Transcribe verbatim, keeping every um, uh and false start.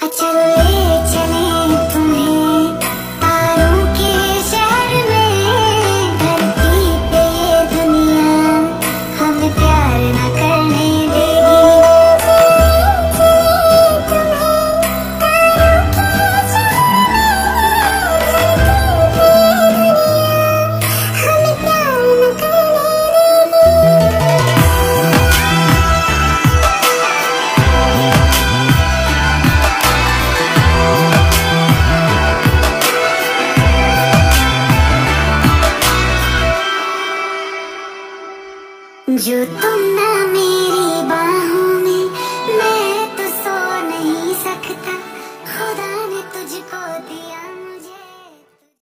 चले चले तुम्हें तारों के शहर में, धरती पे ये दुनिया हमें प्यार न करने जो तुम